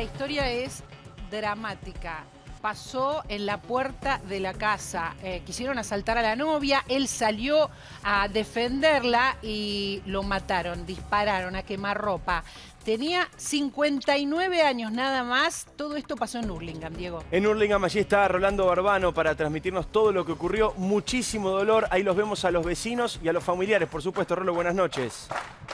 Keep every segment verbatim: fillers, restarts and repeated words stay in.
La historia es dramática. Pasó en la puerta de la casa. Eh, quisieron asaltar a la novia, él salió a defenderla y lo mataron, dispararon a quemarropa. Tenía cincuenta y nueve años nada más. Todo esto pasó en Hurlingham, Diego. En Hurlingham allí está Rolando Barbano para transmitirnos todo lo que ocurrió. Muchísimo dolor. Ahí los vemos a los vecinos y a los familiares. Por supuesto, Rolo, buenas noches.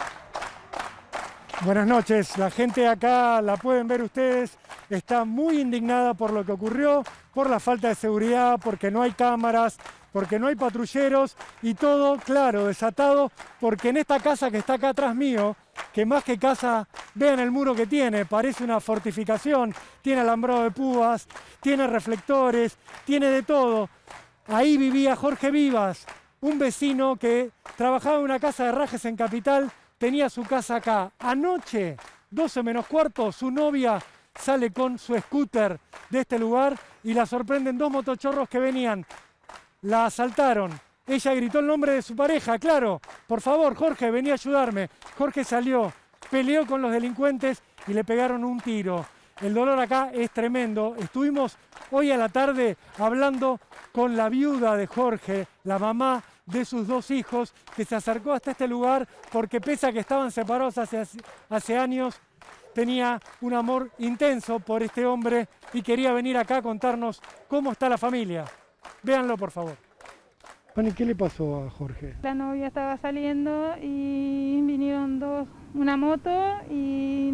Buenas noches. La gente acá, la pueden ver ustedes, está muy indignada por lo que ocurrió, por la falta de seguridad, porque no hay cámaras, porque no hay patrulleros y todo, claro, desatado, porque en esta casa que está acá atrás mío, que más que casa, vean el muro que tiene, parece una fortificación, tiene alambrado de púas, tiene reflectores, tiene de todo. Ahí vivía Jorge Vivas, un vecino que trabajaba en una casa de Rajes en Capital, tenía su casa acá. Anoche, doce menos cuarto, su novia sale con su scooter de este lugar y la sorprenden dos motochorros que venían. La asaltaron. Ella gritó el nombre de su pareja, claro. Por favor, Jorge, vení a ayudarme. Jorge salió, peleó con los delincuentes y le pegaron un tiro. El dolor acá es tremendo. Estuvimos hoy a la tarde hablando con la viuda de Jorge, la mamá de sus dos hijos, que se acercó hasta este lugar porque pese a que estaban separados hace, hace años, tenía un amor intenso por este hombre y quería venir acá a contarnos cómo está la familia. Véanlo, por favor. Bueno, ¿y qué le pasó a Jorge? La novia estaba saliendo y vinieron dos, una moto y,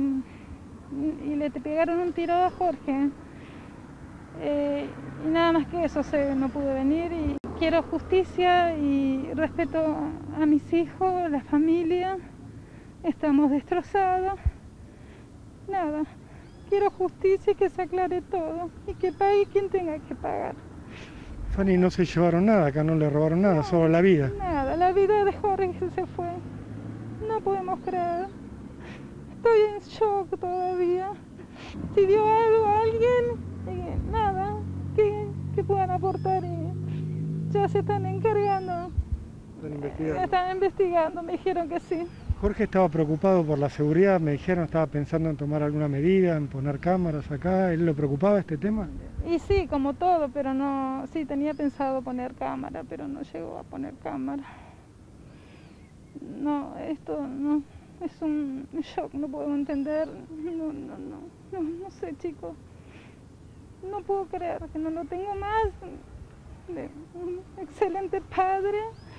y le pegaron un tiro a Jorge. Eh, y nada más que eso, se, no pude venir y quiero justicia y respeto a mis hijos, la familia. Estamos destrozados. Nada, quiero justicia y que se aclare todo y que pague quien tenga que pagar. Fanny, no se llevaron nada, acá no le robaron nada, no, solo la vida. Nada, la vida de Jorge se fue. No podemos creer. Estoy en shock todavía. Si dio algo a alguien, eh, nada, que, que puedan aportar y ya se están encargando. Están investigando. Están investigando, me dijeron que sí. Jorge estaba preocupado por la seguridad, me dijeron, estaba pensando en tomar alguna medida, en poner cámaras acá. ¿Él lo preocupaba este tema? Y sí, como todo, pero no, sí, tenía pensado poner cámara, pero no llegó a poner cámara. No, esto no, es un shock, no puedo entender, no, no, no, no, no sé, chicos. No puedo creer que no lo tengo más. De un excelente padre,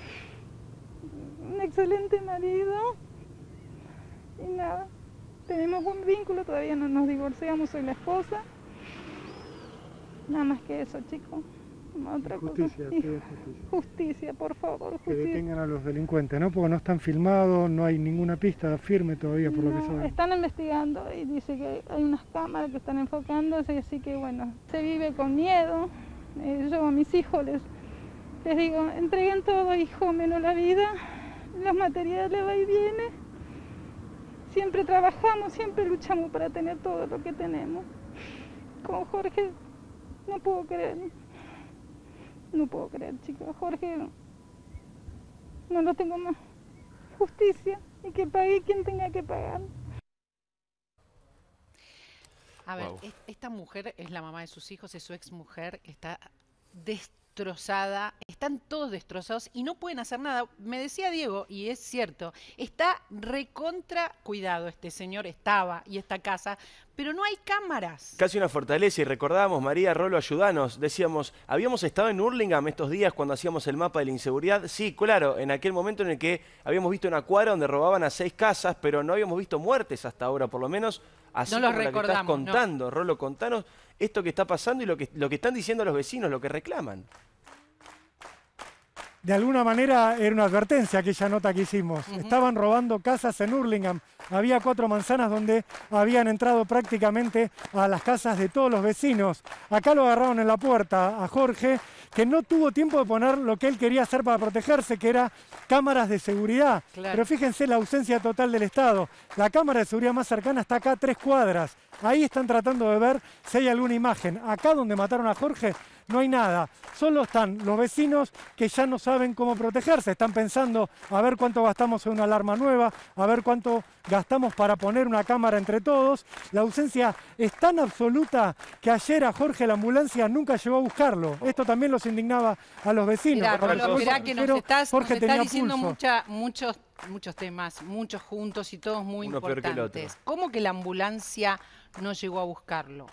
un excelente marido. Y nada, tenemos un vínculo, todavía no nos divorciamos, soy la esposa. Nada más que eso, chicos. Otra justicia, cosa. justicia. Justicia, por favor, justicia. Que detengan a los delincuentes, ¿no? Porque no están filmados, no hay ninguna pista firme todavía, por no, lo que saben. Están investigando y dice que hay unas cámaras que están enfocándose, así que bueno, se vive con miedo. Eh, yo a mis hijos les, les digo, entreguen todo, hijo, menos la vida, los materiales va y viene. Siempre trabajamos, siempre luchamos para tener todo lo que tenemos. Con Jorge no puedo creer, no puedo creer, chicos. Jorge no lo tengo más. Justicia y que pague quien tenga que pagar. A ver, wow. Esta mujer es la mamá de sus hijos, es su exmujer, está destrozada, están todos destrozados y no pueden hacer nada. Me decía Diego, y es cierto, está recontra cuidado este señor, estaba, y esta casa, pero no hay cámaras. Casi una fortaleza, y recordábamos, María, Rolo, ayudanos, decíamos, habíamos estado en Hurlingham estos días cuando hacíamos el mapa de la inseguridad. Sí, claro, en aquel momento en el que habíamos visto una cuadra donde robaban a seis casas, pero no habíamos visto muertes hasta ahora, por lo menos así no como los la que estás contando. No. Rolo, contanos esto que está pasando y lo que, lo que están diciendo los vecinos, lo que reclaman. De alguna manera era una advertencia aquella nota que hicimos. Uh-huh. Estaban robando casas en Hurlingham. Había cuatro manzanas donde habían entrado prácticamente a las casas de todos los vecinos. Acá lo agarraron en la puerta a Jorge, que no tuvo tiempo de poner lo que él quería hacer para protegerse, que era cámaras de seguridad. Claro. Pero fíjense la ausencia total del Estado. La cámara de seguridad más cercana está acá a tres cuadras. Ahí están tratando de ver si hay alguna imagen. Acá donde mataron a Jorge no hay nada. Solo están los vecinos que ya no saben cómo protegerse. Están pensando a ver cuánto gastamos en una alarma nueva, a ver cuánto gastamos para poner una cámara entre todos. La ausencia es tan absoluta que ayer a Jorge la ambulancia nunca llegó a buscarlo. Esto también los indignaba a los vecinos. Mirá, Cuando Rolo, llegó mirá el que nos patrullero, estás, nos Jorge estás tenía diciendo pulso. mucha, muchos, muchos temas, muchos juntos y todos muy Uno peor que el importantes. otro. ¿Cómo que la ambulancia no llegó a buscarlo?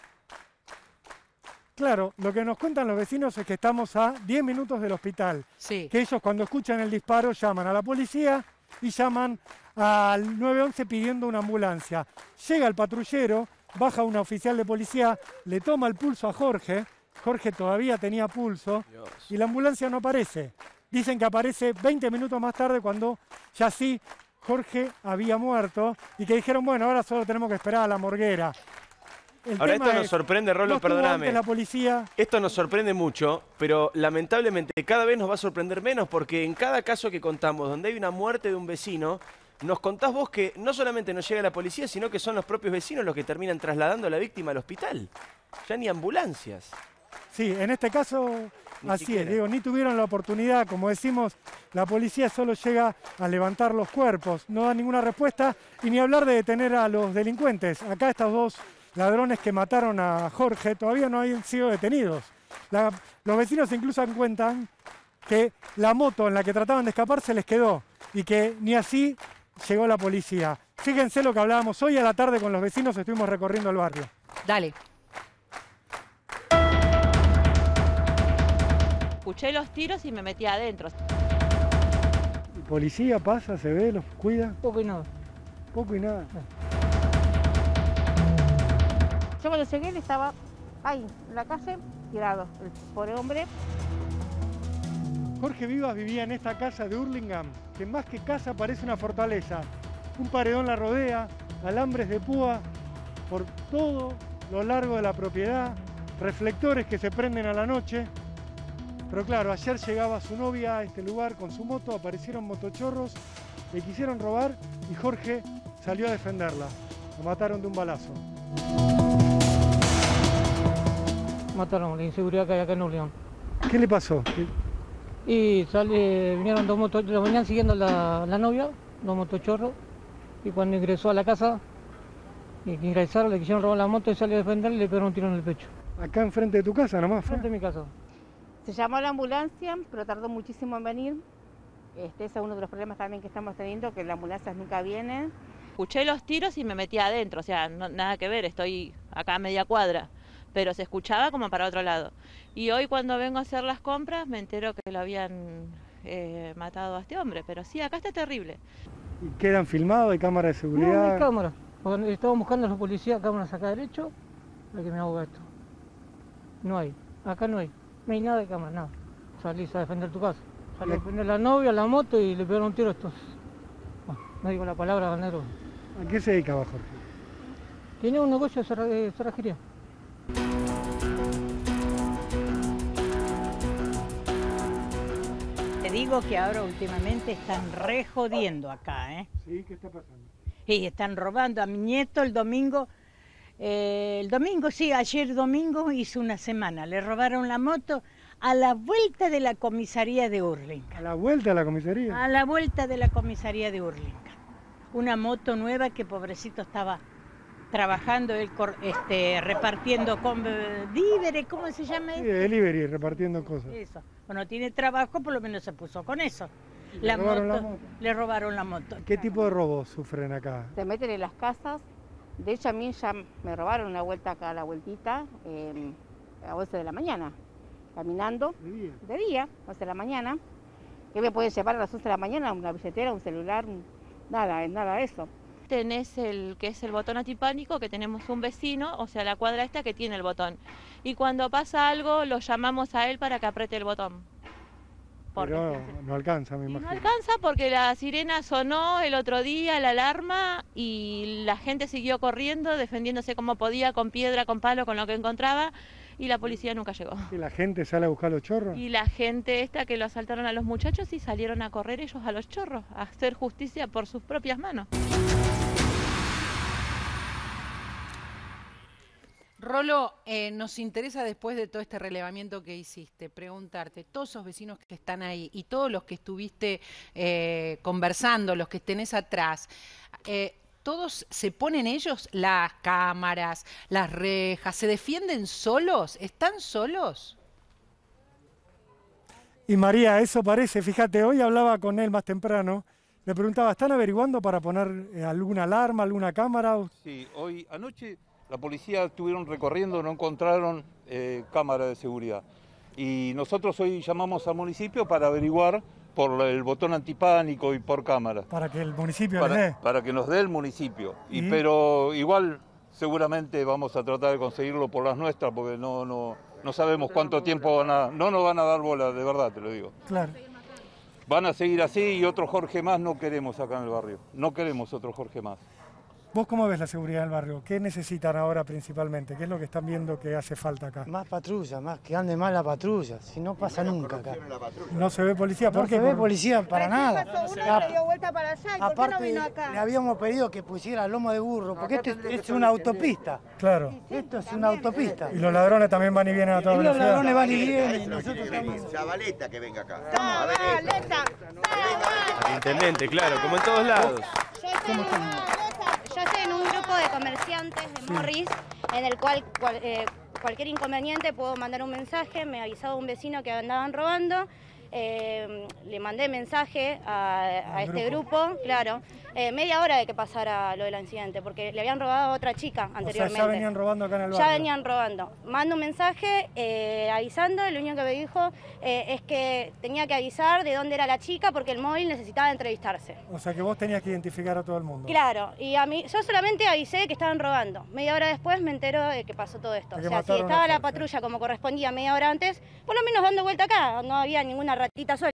Claro, lo que nos cuentan los vecinos es que estamos a diez minutos del hospital. Sí. Que ellos cuando escuchan el disparo llaman a la policía y llaman al nueve once pidiendo una ambulancia. Llega el patrullero, baja un oficial de policía, le toma el pulso a Jorge. Jorge todavía tenía pulso Dios. y la ambulancia no aparece. Dicen que aparece veinte minutos más tarde cuando ya sí Jorge había muerto y que dijeron, bueno, ahora solo tenemos que esperar a la morguera. El Ahora tema esto nos es, sorprende, Rolo, no estuvo perdóname. antes la policía. Esto nos sorprende mucho, pero lamentablemente cada vez nos va a sorprender menos porque en cada caso que contamos donde hay una muerte de un vecino, nos contás vos que no solamente no llega la policía, sino que son los propios vecinos los que terminan trasladando a la víctima al hospital. Ya ni ambulancias. Sí, en este caso Ni así siquiera. es, digo, ni tuvieron la oportunidad, como decimos, la policía solo llega a levantar los cuerpos, no da ninguna respuesta y ni hablar de detener a los delincuentes. Acá estos dos ladrones que mataron a Jorge todavía no habían sido detenidos. La- los vecinos incluso cuentan que la moto en la que trataban de escapar se les quedó y que ni así llegó la policía. Fíjense lo que hablábamos hoy a la tarde con los vecinos, estuvimos recorriendo el barrio. Dale. Escuché los tiros y me metí adentro. El policía pasa, se ve, los cuida, Poco y nada. poco y nada. Yo cuando llegué él estaba ahí, en la calle, tirado, el pobre hombre. Jorge Vivas vivía en esta casa de Hurlingham, que más que casa parece una fortaleza. Un paredón la rodea, alambres de púa por todo lo largo de la propiedad, reflectores que se prenden a la noche. Pero claro, ayer llegaba su novia a este lugar con su moto, aparecieron motochorros, le quisieron robar y Jorge salió a defenderla. Lo mataron de un balazo. Mataron la inseguridad que hay acá en Urlingan. ¿Qué le pasó? ¿Qué- Y sale, vinieron dos motos, lo venían siguiendo la, la novia, dos motochorros, y cuando ingresó a la casa, y que ingresaron, le quisieron robar la moto y salió a defenderle y le pegaron un tiro en el pecho. Acá enfrente de tu casa nomás fue. Frente a mi casa. Se llamó a la ambulancia, pero tardó muchísimo en venir. Este, ese es uno de los problemas también que estamos teniendo, que las ambulancias nunca vienen. Escuché los tiros y me metí adentro, o sea, no- nada que ver, estoy acá a media cuadra, pero se escuchaba como para otro lado. Y hoy cuando vengo a hacer las compras me entero que lo habían eh, matado a este hombre, pero sí, acá está terrible. ¿Y quedan filmados? ¿Hay cámaras de No, no seguridad? hay cámara. Cuando estaban buscando a los policías cámaras acá derecho, para que me ahoga esto. No hay, acá no hay, no hay nada de cámara, nada. Salís a defender tu casa. Salí a defender a la novia, la moto y le pegaron un tiro a estos. Bueno, no digo la palabra, ganero. ¿A qué se dedicaba Jorge? Tiene un negocio de cerra- de cerrajería. Te digo que ahora últimamente están re jodiendo acá, ¿eh? Sí, ¿qué está pasando? Y están robando a mi nieto el domingo. eh, el domingo, sí, ayer domingo hizo una semana. Le robaron la moto a la vuelta de la comisaría de Hurlingham. ¿A la vuelta a la comisaría? A la vuelta de la comisaría de Hurlingham. Una moto nueva que pobrecito estaba trabajando, él cor- este, repartiendo con eh, víveres, ¿cómo se llama Sí, eso? de delivery, repartiendo cosas. Eso. Bueno, tiene trabajo, por lo menos se puso con eso. Le La robaron moto, la moto. le robaron la moto. ¿Qué tipo de robos sufren acá? Se meten en las casas. De hecho, a mí ya me robaron una vuelta acá, la vueltita, eh, a once de la mañana, caminando, De día. de día, once de la mañana. ¿Qué me pueden llevar a las once de la mañana? Una billetera, un celular, un- nada, nada de eso. Tenés el que es el botón antipánico, que tenemos un vecino, o sea, la cuadra esta que tiene el botón. Y cuando pasa algo, lo llamamos a él para que apriete el botón. Porque Pero se hace- no alcanza, me Y no imagino. alcanza porque la sirena sonó el otro día, la alarma, y la gente siguió corriendo, defendiéndose como podía, con piedra, con palo, con lo que encontraba, y la policía nunca llegó. ¿Y la gente sale a buscar los chorros? Y la gente esta que lo asaltaron a los muchachos y salieron a correr ellos a los chorros, a hacer justicia por sus propias manos. Rolo, eh, nos interesa después de todo este relevamiento que hiciste, preguntarte, todos esos vecinos que están ahí y todos los que estuviste eh, conversando, los que tenés atrás, eh, ¿todos se ponen ellos las cámaras, las rejas, se defienden solos? ¿Están solos? Y María, eso parece, fíjate, hoy hablaba con él más temprano, le preguntaba, ¿están averiguando para poner eh, alguna alarma, alguna cámara? Sí, hoy anoche la policía estuvieron recorriendo, no encontraron eh, cámara de seguridad. Y nosotros hoy llamamos al municipio para averiguar por el botón antipánico y por cámara. Para que el municipio para, les dé. Para que nos dé el municipio. Y, ¿Y? Pero igual seguramente vamos a tratar de conseguirlo por las nuestras porque no, no, no sabemos cuánto tiempo van a... No nos van a dar bola, de verdad te lo digo. Claro. Van a seguir así y otro Jorge más no queremos acá en el barrio. No queremos otro Jorge más. ¿Vos cómo ves la seguridad del barrio? ¿Qué necesitan ahora principalmente? ¿Qué es lo que están viendo que hace falta acá? Más patrulla, más que ande más la patrulla, si no pasa nunca acá. ¿No se ve policía? ¿Por No qué? se ve Por- policía para nada. Uno le dio vuelta para allá, ¿y por qué no Aparte, vino acá? le habíamos pedido que pusiera lomo de burro, porque esto es, es una autopista. Claro. Esto es una autopista. Y los ladrones también van y vienen a toda Y los velocidad. ladrones van y vienen, y nosotros estamos... Zabaleta que venga acá. Zabaleta, El intendente, claro, como en todos lados. Yo estoy, en un, yo estoy en un grupo de comerciantes de Morris, en el cual cual, eh, cualquier inconveniente puedo mandar un mensaje. Me ha avisado un vecino que andaban robando. Eh, le mandé mensaje a, a este grupo, claro, eh, media hora de que pasara lo del incidente, porque le habían robado a otra chica anteriormente. O sea, ya venían robando acá en el barrio. Ya venían robando. Mando un mensaje eh, avisando, lo único que me dijo eh, es que tenía que avisar de dónde era la chica porque el móvil necesitaba entrevistarse. O sea que vos tenías que identificar a todo el mundo. Claro, y a mí, yo solamente avisé que estaban robando. Media hora después me entero de que pasó todo esto. De O que sea, si mataron a estaba la Jorge. patrulla como correspondía media hora antes, por lo menos dando vuelta acá, no había ninguna ratita suelta.